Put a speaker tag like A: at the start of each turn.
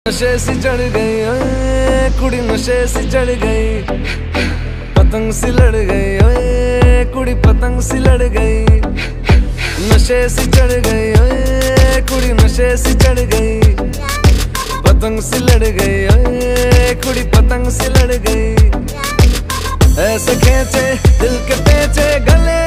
A: नशे सी चढ़ गई ओए कुड़ी, नशे सी चढ़ गई, पतंग सी लड़ गई ओए कुड़ी, पतंग सी लड़ गई। नशे सी चढ़ गई ओए कुड़ी, नशे सी चढ़ गई, पतंग सी लड़ गई ओए कुड़ी, पतंग सी लड़ गई। ऐसे खींचे दिल के पेचे गले